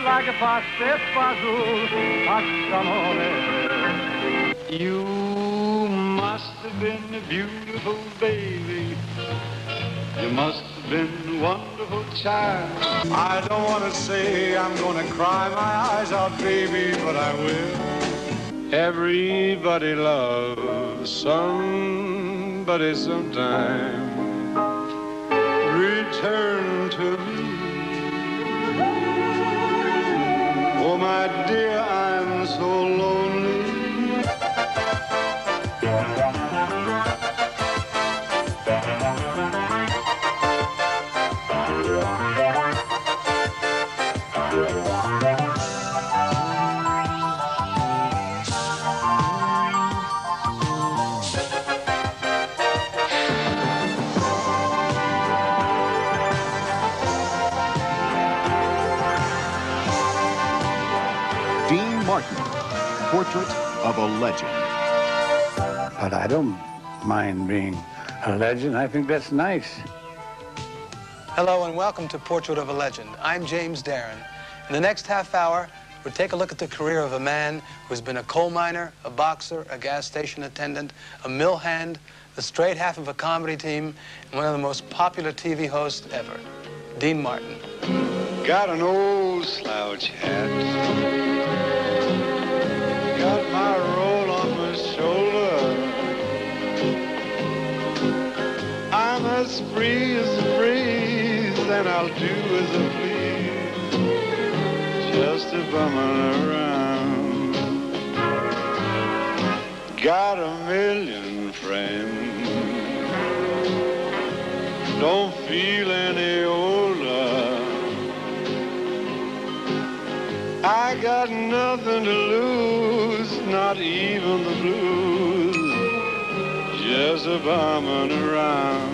like a paste puzzle, amore. You must have been a beautiful baby. You must have been a wonderful child. I don't want to say I'm going to cry my eyes out, baby, but I will. Everybody loves somebody sometime. Return to me. Oh, my dear, I'm so lonely. Dean Martin, Portrait of a Legend. But I don't mind being a legend. I think that's nice. Hello and welcome to Portrait of a Legend. I'm James Darren. In the next half hour, we'll take a look at the career of a man who's been a coal miner, a boxer, a gas station attendant, a mill hand, the straight half of a comedy team, and one of the most popular TV hosts ever, Dean Martin. Got an old slouch hat. Got my roll on my shoulder. I'm as free as the breeze, and I'll do as I please, just a bumming around. Got a million friends, don't feel any older. I got nothing to lose, not even the blues, just a bumming around.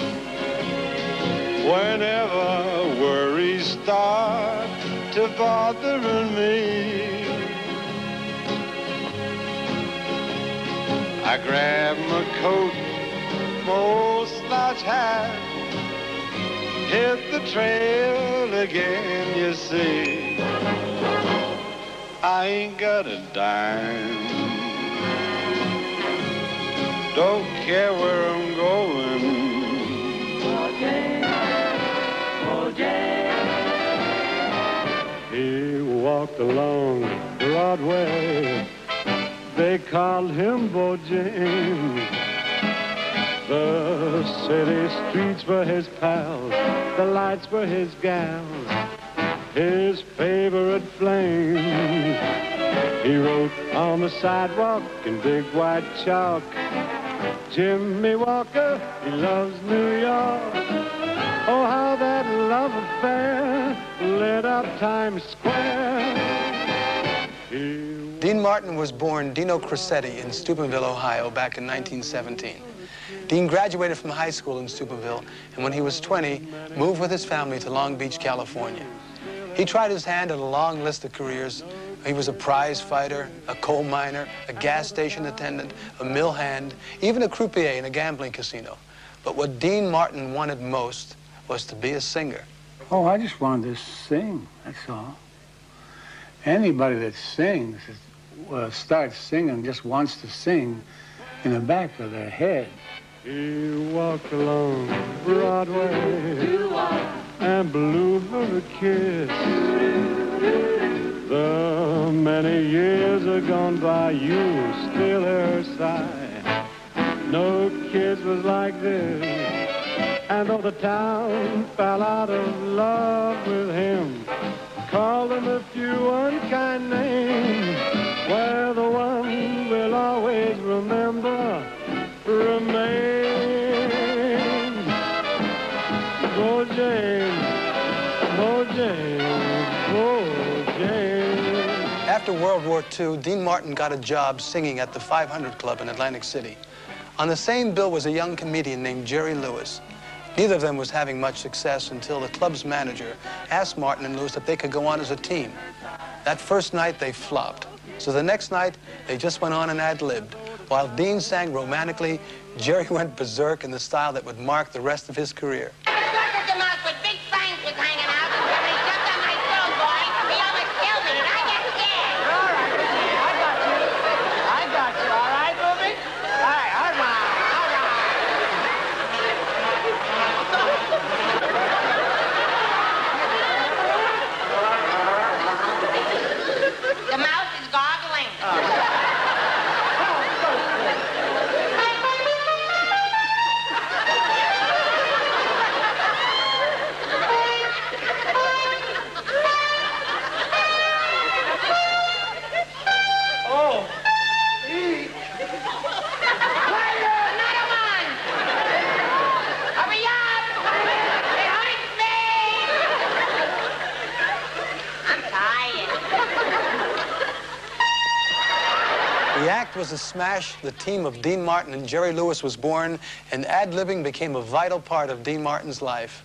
Whenever worries start to bothering me, I grab my coat, my old slouch hat, hit the trail again, you see. I ain't got a dime, don't care where I'm going. Oh, James, oh, James. He walked along Broadway, they called him Bo James. The city streets were his pals, the lights were his gals, his favorite flames. He wrote on the sidewalk in big white chalk, Jimmy Walker, he loves New York. Oh, how that love affair lit up Times Square. Dean Martin was born Dino Crissetti in Steubenville, Ohio, back in 1917. Dean graduated from high school in Steubenville, and when he was 20, moved with his family to Long Beach, California. He tried his hand at a long list of careers. He was a prize fighter, a coal miner, a gas station attendant, a mill hand, even a croupier in a gambling casino. But what Dean Martin wanted most was to be a singer. Oh, I just wanted to sing, that's all. Anybody that sings, starts singing, just wants to sing in the back of their head. He walked along Broadway and blew her a kiss. The many years are gone by, you still her sigh. No kiss was like this, and though the town fell out of love with him, called him a few unkind names, where the one will always remember remains. Bo James, Bo James, Bo James. After World War II, Dean Martin got a job singing at the 500 Club in Atlantic City. On the same bill was a young comedian named Jerry Lewis. Neither of them was having much success until the club's manager asked Martin and Lewis if they could go on as a team. That first night, they flopped. So the next night, they just went on and ad-libbed. While Dean sang romantically, Jerry went berserk in the style that would mark the rest of his career. Look at the mouse with big fangs was hanging out. When he jumped on my throat, boy, he almost The act was a smash. The team of Dean Martin and Jerry Lewis was born, and ad-libbing became a vital part of Dean Martin's life.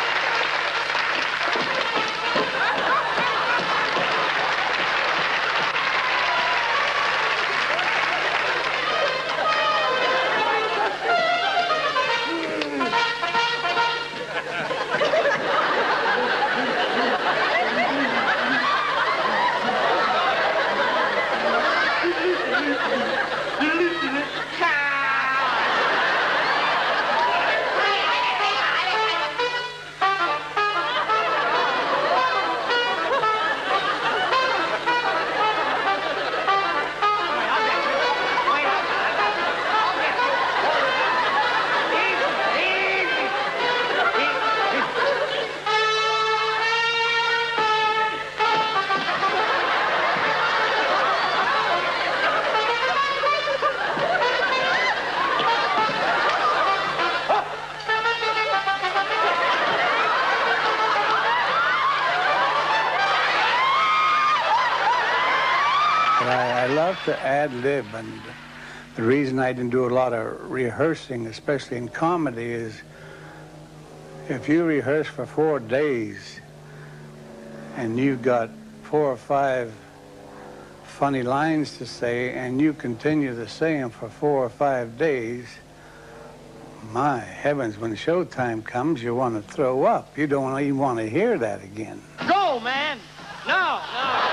I love to ad-lib, and the reason I didn't do a lot of rehearsing, especially in comedy, is if you rehearse for 4 days and you got 4 or 5 funny lines to say and you continue to say them for 4 or 5 days, my heavens, when showtime comes, you want to throw up. You don't even want to hear that again. Go, man! No, no.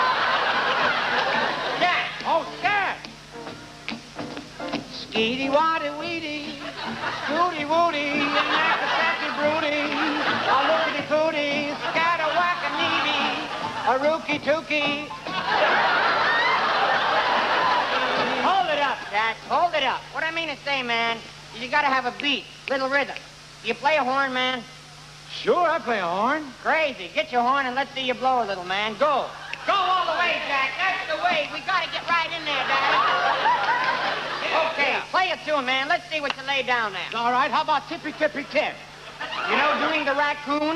Skeety waddy weedy, scooty woody, and macassette broody, a lookity pooty, scatterwhack a needy, a rookie tookie. Hold it up, Jack, hold it up. What I mean to say, man, is you gotta have a beat, little rhythm. You play a horn, man? Sure, I play a horn. Crazy. Get your horn and let's see you blow a little, man. Go. Go all the way, Jack. That's the way. We gotta get right in there, Daddy. Okay, play it to him, man. Let's see what you lay down there. All right, how about tippy tippy tip? You know doing the raccoon?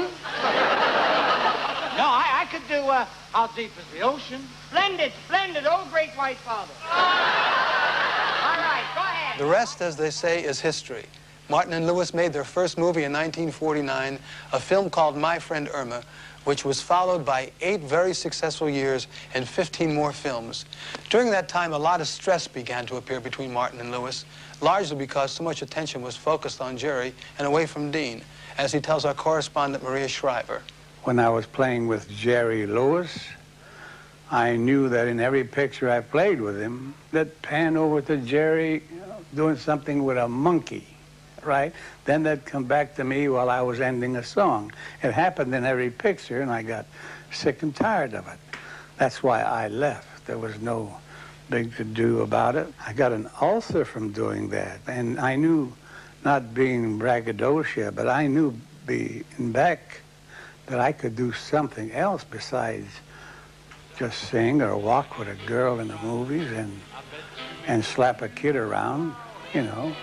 No, I could do, how deep is the ocean? Splendid, splendid, oh great white father. All right, go ahead. The rest, as they say, is history. Martin and Lewis made their first movie in 1949, a film called My Friend Irma, which was followed by 8 very successful years and 15 more films. During that time, a lot of stress began to appear between Martin and Lewis, largely because so much attention was focused on Jerry and away from Dean, as he tells our correspondent Maria Shriver. When I was playing with Jerry Lewis, I knew that in every picture I played with him, that pan over to Jerry doing something with a monkey. Right? Then they'd come back to me while I was ending a song. It happened in every picture, and I got sick and tired of it. That's why I left. There was no big to-do about it. I got an ulcer from doing that, and I knew, not being braggadocio, but I knew being back that I could do something else besides just sing or walk with a girl in the movies and slap a kid around, you know.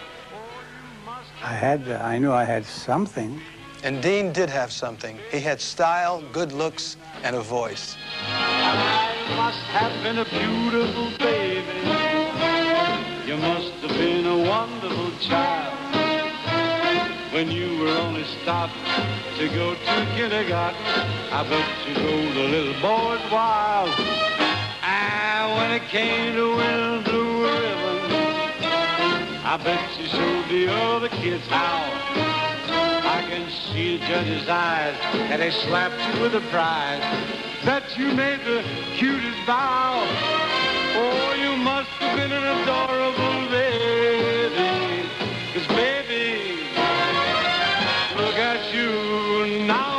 I knew I had something. And Dean did have something. He had style, good looks, and a voice. I must have been a beautiful baby. You must have been a wonderful child. When you were only stopped to go to kindergarten, I bet you drove the little boys wild. And when it came to winning blue ribbon, I bet you showed the other kids how. I can see the judge's eyes, and they slapped you with a prize, that you made the cutest bow. Oh, you must have been an adorable lady, 'cause baby, look at you now.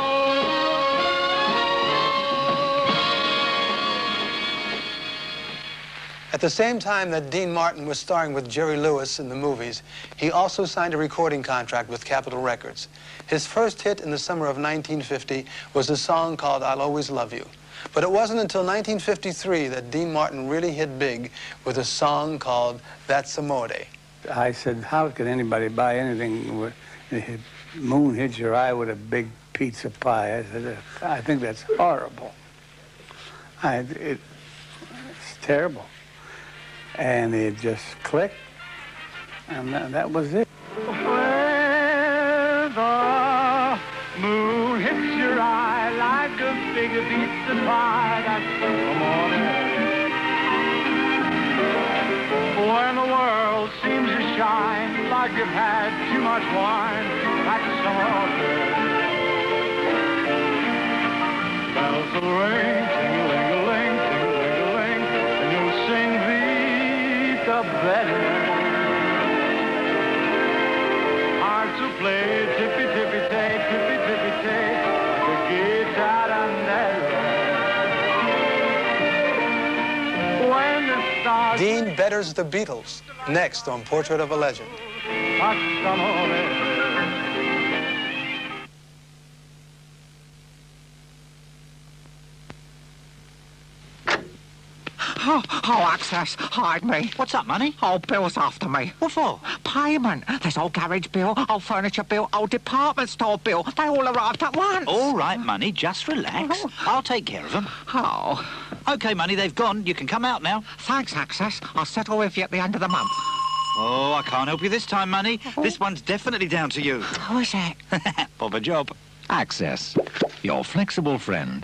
At the same time that Dean Martin was starring with Jerry Lewis in the movies, he also signed a recording contract with Capitol Records. His first hit in the summer of 1950 was a song called I'll Always Love You. But it wasn't until 1953 that Dean Martin really hit big with a song called That's Amore. I said, how could anybody buy anything where the moon hits your eye with a big pizza pie? I said, I think that's horrible. It's terrible. And it just clicked, and that was it. When the moon hits your eye like a big pizza pie, that's the morning. When the world seems to shine like you've had too much wine, that's the morning. Bells will ring, ting-a-ling-a-ling, ting-a-ling-a-ling, and you'll sing Vita Bene. Hearts will play tippy-tippy-tay, tippy-tippy-tay, like a guitar-andella. When the stars... Dean betters the Beatles, next on Portrait of a Legend. Oh, Access, hide me. What's up, Money? Oh, Bill's after me. What for? Payment. There's old garage bill, old furniture bill, old department store bill. They all arrived at once. All right, Money, just relax. I'll take care of them. Oh. OK, Money, they've gone. You can come out now. Thanks, Access. I'll settle with you at the end of the month. Oh, I can't help you this time, Money. This one's definitely down to you. Who is it? Bob a job. Access, your flexible friend.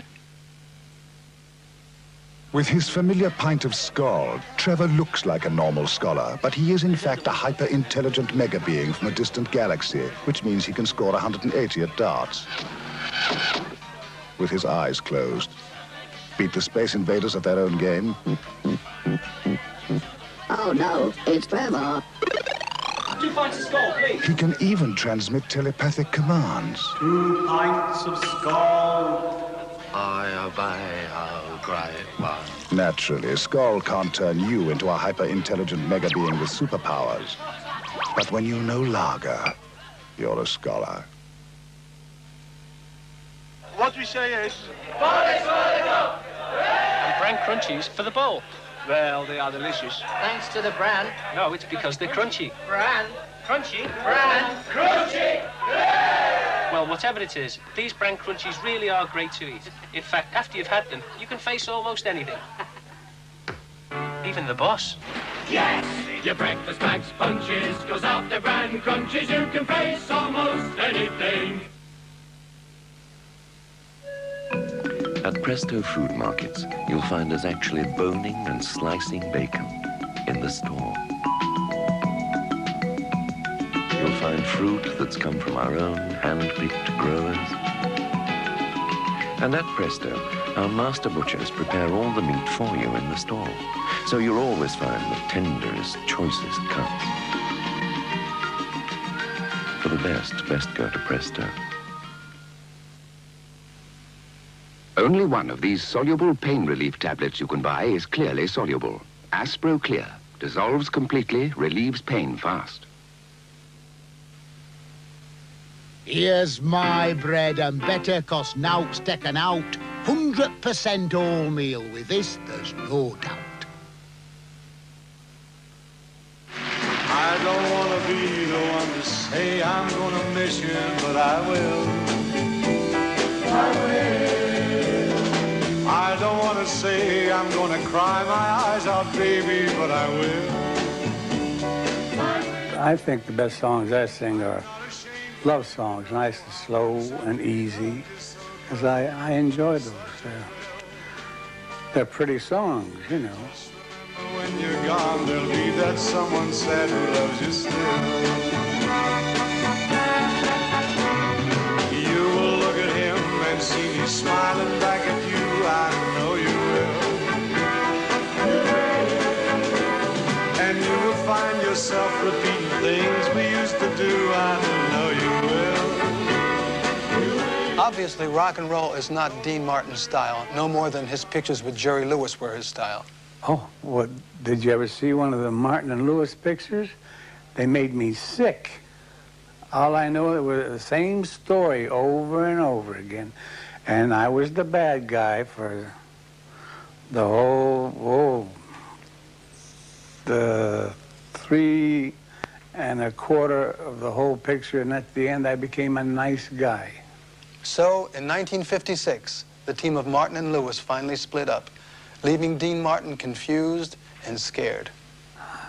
With his familiar pint of Skol, Trevor looks like a normal scholar, but he is in fact a hyper-intelligent mega-being from a distant galaxy, which means he can score 180 at darts. With his eyes closed. Beat the Space Invaders at their own game. Oh no, it's Trevor. 2 pints of Skol, please. He can even transmit telepathic commands. 2 pints of Skol. I obey, oh great one. Naturally, Skol can't turn you into a hyper-intelligent mega-being with superpowers. But when you know lager, you're a scholar. What we say is... And bran crunchies for the bowl. Well, they are delicious. Thanks to the bran. No, it's because they're crunchy. Bran. Crunchy? Bran. Crunchy! Well, whatever it is, these bran crunchies really are great to eat. In fact, after you've had them, you can face almost anything. Even the boss. Yes! Your breakfast bags punches, goes out the bran crunches, you can face almost anything. At Presto Food Markets, you'll find us actually boning and slicing bacon in the store. You'll find fruit that's come from our own hand-picked growers. And at Presto, our master butchers prepare all the meat for you in the store. So you'll always find the tenderest, choicest cuts. For the best go to Presto. Only one of these soluble pain relief tablets you can buy is clearly soluble. Aspro Clear. Dissolves completely, relieves pain fast. Here's my bread and better, cost nout's taken out. 100% wholemeal. With this, there's no doubt. I don't want to be the one to say I'm going to miss you, but I will. I will. I don't want to say I'm going to cry my eyes out, baby, but I will. I think the best songs I sing are love songs, nice and slow and easy, because I enjoy those. They're pretty songs, you know. When you're gone, there'll be that someone sad who loves you still. You will look at him and see me smiling back at you. I know you will. And you will find yourself repeating things we used to do. I know you will. Obviously, rock and roll is not Dean Martin's style, no more than his pictures with Jerry Lewis were his style. Oh, what, did you ever see one of the Martin and Lewis pictures? They made me sick. All I know, it was the same story over and over again. And I was the bad guy for the whole, the 3 1/4 of the whole picture, and at the end I became a nice guy. So, in 1956, the team of Martin and Lewis finally split up, leaving Dean Martin confused and scared.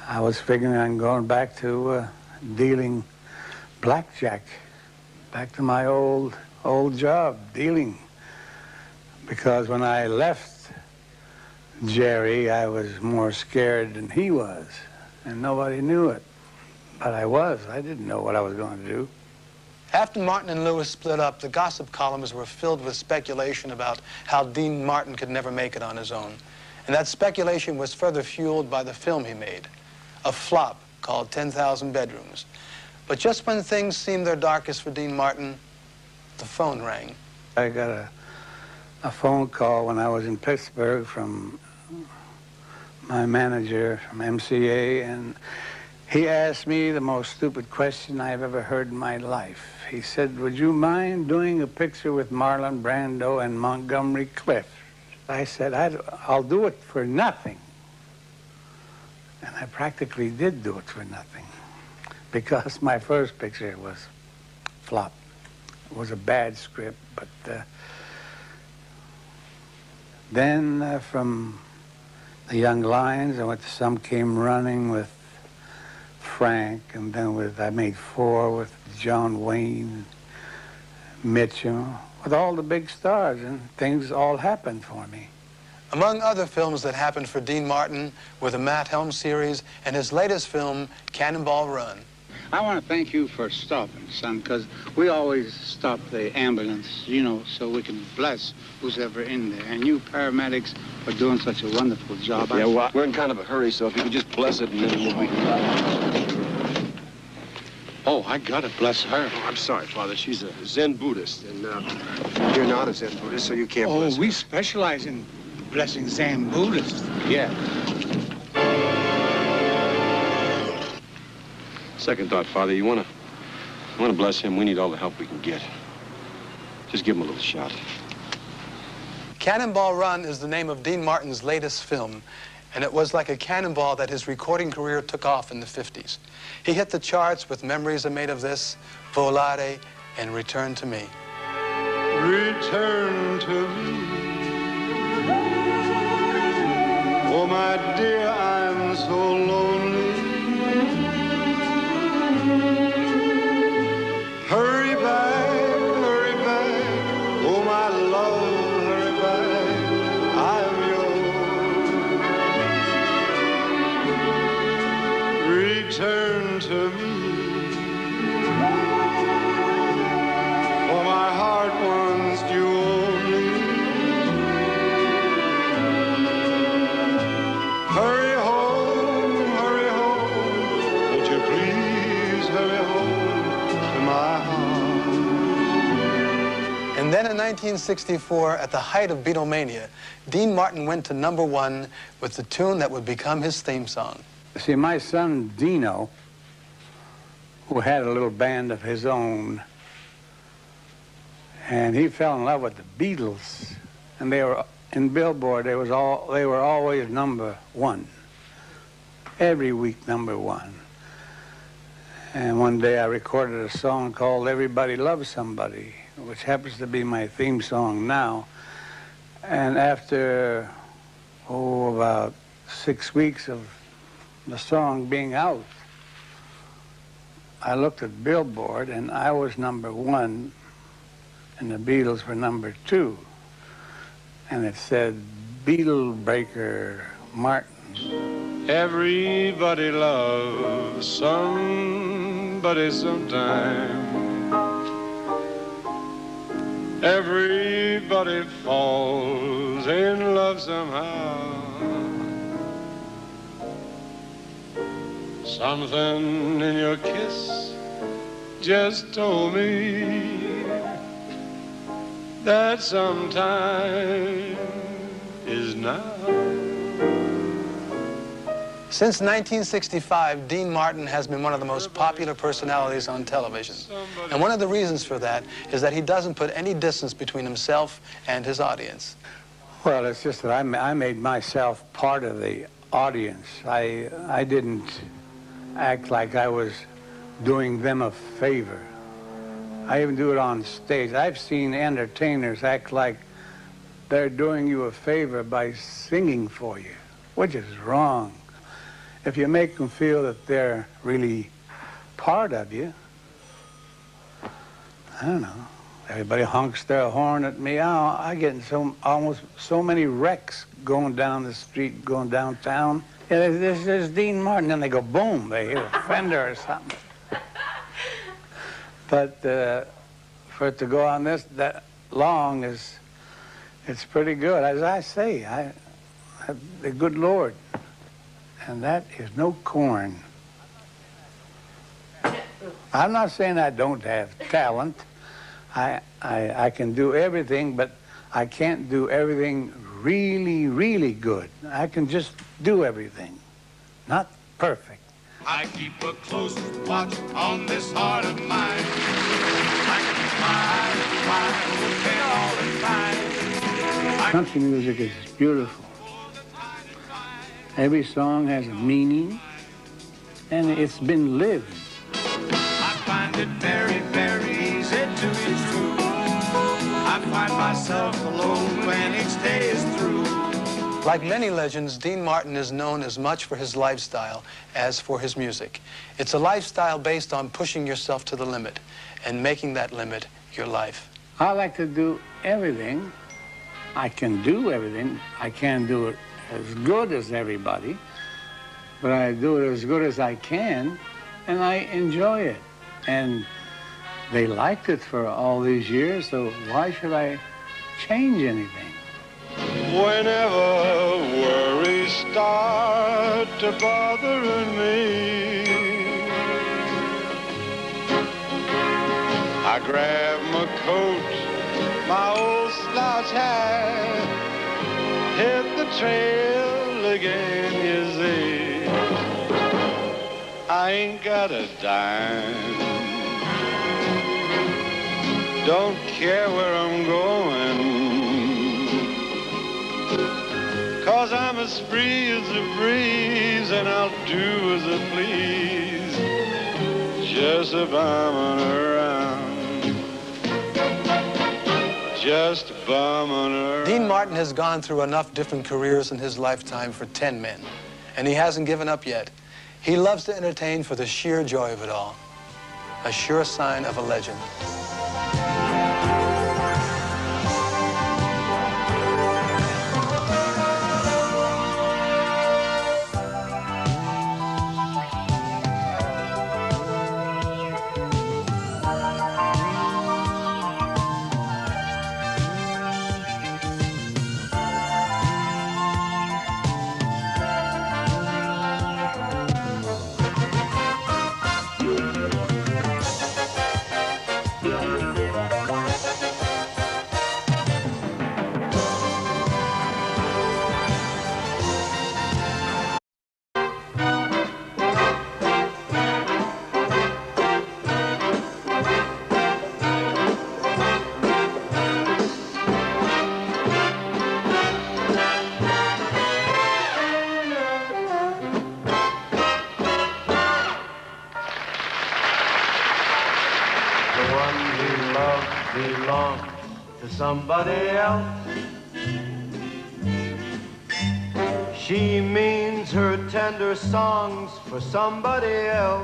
I was figuring on going back to dealing blackjack, back to my old job, dealing. Because when I left Jerry, I was more scared than he was, and nobody knew it. But I didn't know what I was going to do. After Martin and Lewis split up, the gossip columns were filled with speculation about how Dean Martin could never make it on his own. And that speculation was further fueled by the film he made, a flop called 10,000 Bedrooms. But just when things seemed their darkest for Dean Martin, the phone rang. I got a phone call when I was in Pittsburgh from my manager from MCA, and he asked me the most stupid question I've ever heard in my life. He said, "Would you mind doing a picture with Marlon Brando and Montgomery Clift?" I said, I'll do it for nothing. And I practically did do it for nothing, because my first picture was flop. It was a bad script, but then from the Young Lions, I went to Some Came Running with Frank, and then I made 4 with John Wayne, Mitchell, with all the big stars, and things all happened for me. Among other films that happened for Dean Martin were the Matt Helm series and his latest film, Cannonball Run. I want to thank you for stopping, son, because we always stop the ambulance, you know, so we can bless who's ever in there. And you paramedics are doing such a wonderful job. Yeah, well, we're in kind of a hurry, so if you could just bless it and then we'll be... Oh, I gotta bless her. Oh, I'm sorry, Father. She's a Zen Buddhist, and you're not a Zen Buddhist, so you can't bless her. We specialize in blessing Zen Buddhists. Yeah. Second thought, Father, you wanna bless him? We need all the help we can get. Just give him a little shot. Cannonball Run is the name of Dean Martin's latest film, and it was like a cannonball that his recording career took off in the 50s. He hit the charts with Memories Are Made of This, Volare, and Return to Me. Return to me. Oh, my dear, I'm so lonely. Hurry back, oh my love, hurry back, I'm yours. Return to me, for my heart wants you only. Hurry home, won't you please hurry home to my heart. And then in 1964, at the height of Beatlemania, Dean Martin went to #1 with the tune that would become his theme song. See, my son Dino, who had a little band of his own, and he fell in love with the Beatles, and they were in Billboard. They were always #1, every week #1. And one day I recorded a song called "Everybody Loves Somebody," which happens to be my theme song now. And after about 6 weeks of the song being out, I looked at Billboard, and I was #1, and the Beatles were #2. And it said, "Beatle Breaker Martin." Everybody loves somebody sometime. Everybody falls in love somehow. Something in your kiss just told me that sometime is now. Since 1965, Dean Martin has been one of the most popular personalities on television. And one of the reasons for that is that he doesn't put any distance between himself and his audience. Well, it's just that I made myself part of the audience. I didn't act like I was doing them a favor. I even do it on stage. I've seen entertainers act like they're doing you a favor by singing for you, which is wrong. if you make them feel that they're really part of you, I don't know. Everybody honks their horn at me. I get in almost so many wrecks going down the street, going downtown. Yeah, there's Dean Martin, and they go boom, they hit a fender or something. But for it to go on that long it's pretty good. As I say, I have the good Lord, and that is no corn. I'm not saying I don't have talent. I can do everything, but I can't do everything really, really good. I can just do everything, not perfect. I keep a close watch on this heart of mine. I keep my eyes wide open all the time. Country music is beautiful. Every song has a meaning, and it's been lived. I find it very, very easy to be true. I find myself alone when each day is through. Like many legends, Dean Martin is known as much for his lifestyle as for his music. It's a lifestyle based on pushing yourself to the limit and making that limit your life. I like to do everything. I can do everything. I can't do it as good as everybody, but I do it as good as I can, and I enjoy it. And they liked it for all these years, so why should I change anything? Whenever worries start to bothering me, I grab my coat, my old slouch hat, hit the trail again, you see. I ain't got a dime, don't care where I'm going, 'cause I'm as free as a breeze, and I'll do as I please, just a bumming around, just bumming around. Dean Martin has gone through enough different careers in his lifetime for 10 men, and he hasn't given up yet. He loves to entertain for the sheer joy of it all, a sure sign of a legend. Belong to somebody else. She means her tender songs for somebody else.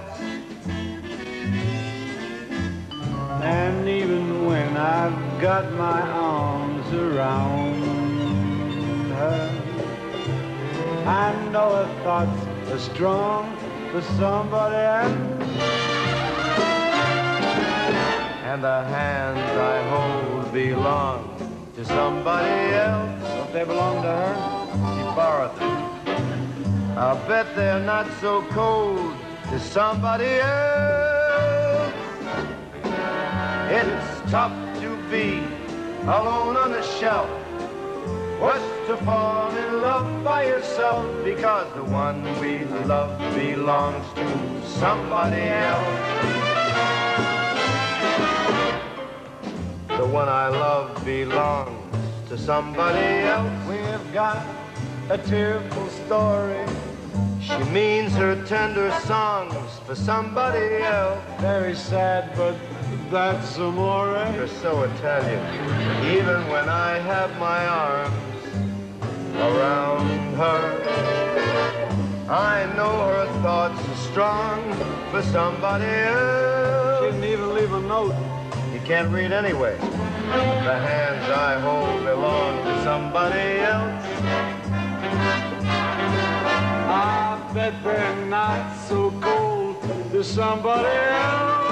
And even when I've got my arms around her, I know her thoughts are strong for somebody else. And the hands I hold belong to somebody else. Don't they belong to her? She borrowed them. I'll bet they're not so cold to somebody else. It's tough to be alone on the shelf. What's to fall in love by yourself? Because the one we love belongs to somebody else. The one I love belongs to somebody else. We've got a tearful story. She means her tender songs for somebody else. Very sad, but that's amore. You're so Italian. Even when I have my arms around her, I know somebody else. She didn't even leave a note. You can't read anyway. The hands I hold belong to somebody else. I bet they're not so cold to somebody else.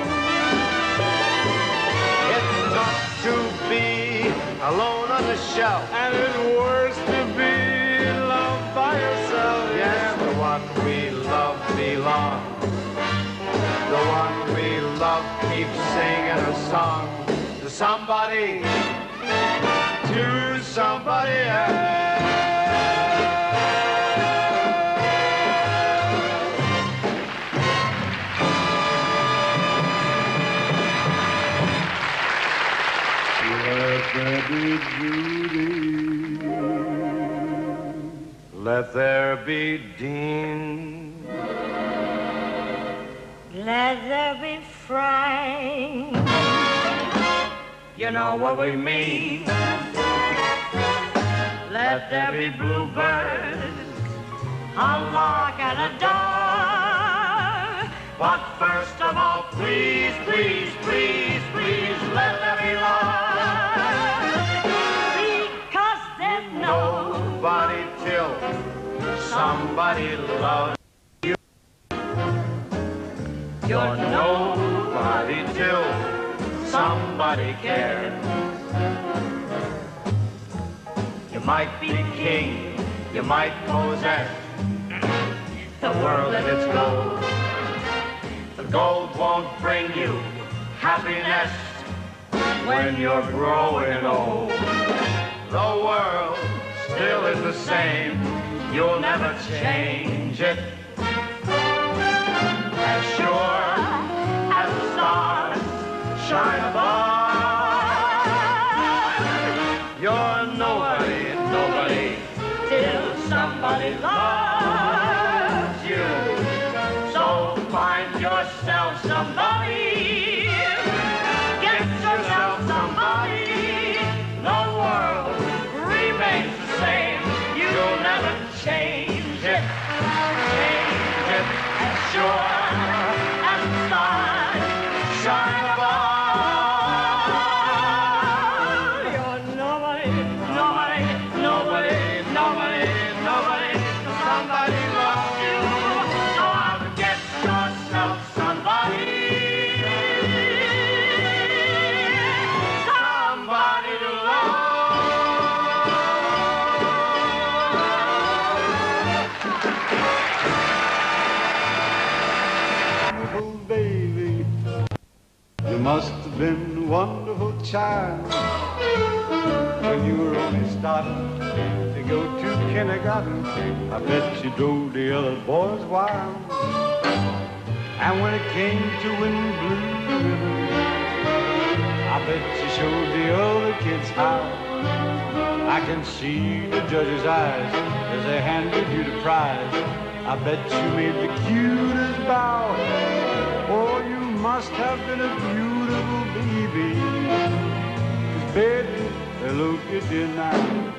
It's tough to be alone on the shelf. And it's worse to be loved by yourself. Yes, the one we love belongs. The one we love keeps singing a song to somebody, to somebody else. Let there be Dean. Let there be Frank. You know what we mean. Let there be bluebirds, a lark and a dove. But first of all, please, please, please, please, let there be love. Because there's nobody till somebody loves you. You're nobody till somebody cares. You might be king, you might possess the world and its gold. The gold won't bring you happiness when you're growing old. The world still is the same, you'll never change it. As sure as the stars shine above, you're nobody, nobody, till somebody loves you. So find yourself somebody, get yourself somebody. The world remains the same, you'll never change it, change it. As sure as the stars shine above, you're nobody, nobody, nobody, nobody, nobody. Somebody loves you, so I'll get yourself somebody, somebody to love. Baby, you must have been a wonderful child when you were only starting to go to kindergarten. I bet you drove the other boys wild. And when it came to winning blue ribbons, I bet you showed the other kids how. I can see the judge's eyes as they handed you the prize. I bet you made the cutest bow. Oh, you must have been a beautiful baby. 'Cause baby, look at you now.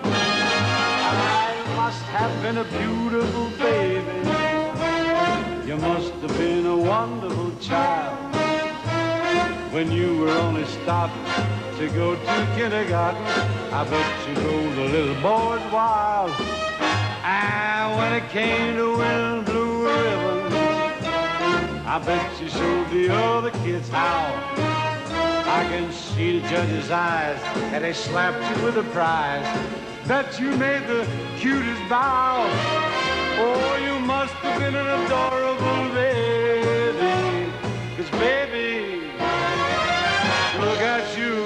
I must have been a beautiful baby. You must have been a wonderful child when you were only starting to go to kindergarten. I bet you drove the little boys wild. And when it came to winning blue ribbons, I bet you showed the other kids how. I can see the judge's eyes and they slapped you with a prize. Bet you made the cutest bow. Oh, you must have been an adorable baby. 'Cause baby, look at you